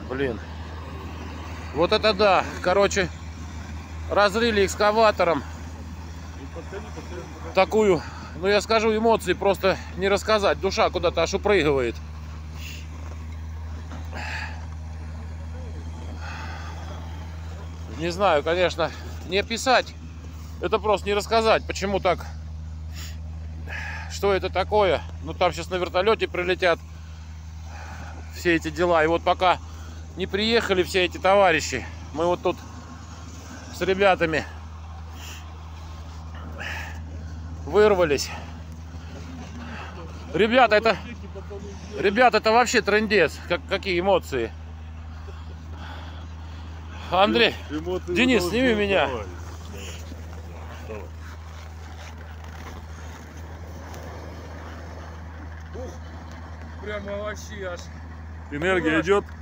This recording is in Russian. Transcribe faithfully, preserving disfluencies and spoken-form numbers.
Блин. Вот это да. Короче, разрыли экскаватором такую, ну я скажу, эмоции просто не рассказать. Душа куда-то аж упрыгивает. Не знаю, конечно, не описать. Это просто не рассказать, почему так. Что это такое? Ну там сейчас на вертолете прилетят все эти дела. И вот пока не приехали все эти товарищи, мы вот тут с ребятами вырвались. Ребята, это ребята, это вообще трындец. Как, какие эмоции. Андрей, эмоции, Денис, сними меня. Давай. Давай. Ух, прямо вообще аж. Энергия идет.